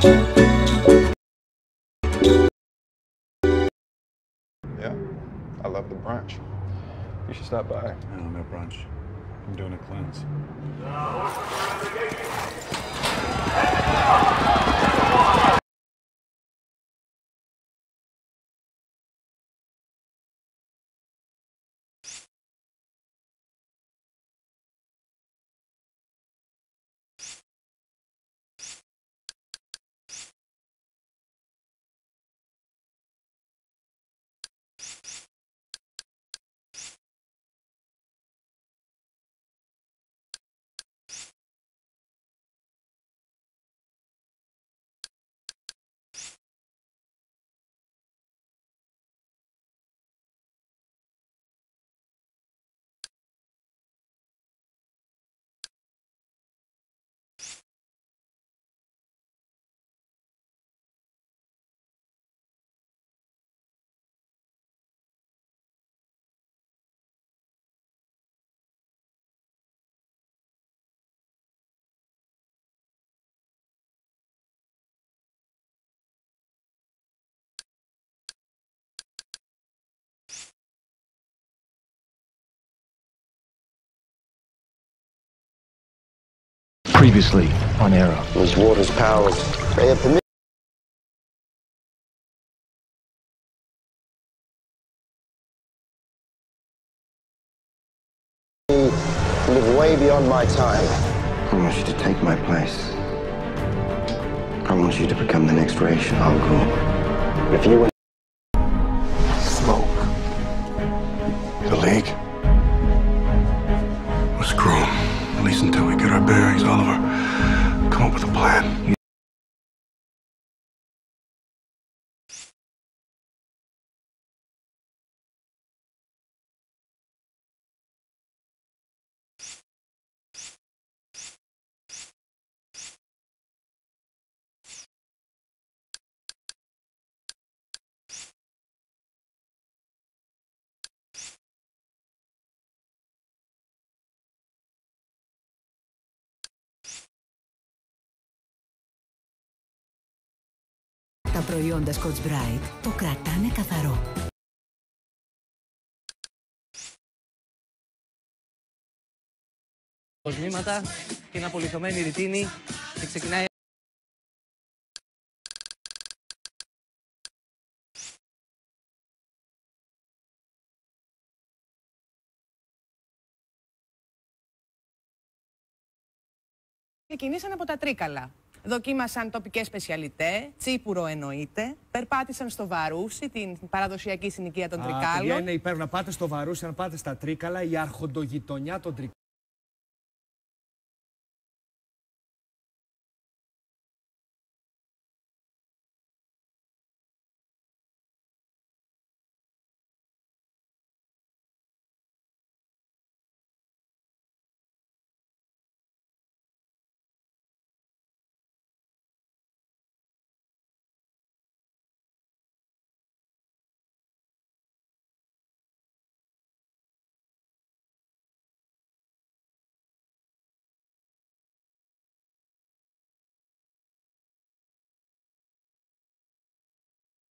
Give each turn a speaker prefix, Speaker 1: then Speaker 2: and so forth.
Speaker 1: Yeah, I love the brunch. You should stop by.
Speaker 2: No brunch. I'm doing a cleanse.
Speaker 3: Previously on Arrow.
Speaker 4: Those water's powers, they have permission to live way beyond my time. I want you to take my place. I want you to become the next Ra's al Ghul. If you were
Speaker 5: Smoke. The League. We'll screw 'em. At least until we get our bearings, Oliver. Come up with a plan.
Speaker 6: Τα προϊόντα Scotch Brite το κρατάνε καθαρό.
Speaker 7: Κοσμήματα και είναι απολυθωμένη ρητίνη και ξεκινάει.
Speaker 8: Ξεκινήσαν από τα Τρίκαλα. Δοκίμασαν τοπικές σπεσιαλιτέ, τσίπουρο εννοείται, περπάτησαν στο Βαρούσι, την παραδοσιακή συνοικία των Τρικάλων.
Speaker 2: Είναι υπέροχο να πάτε στο Βαρούσι, να πάτε στα Τρίκαλα, η αρχοντογειτονιά των Τρικάλων.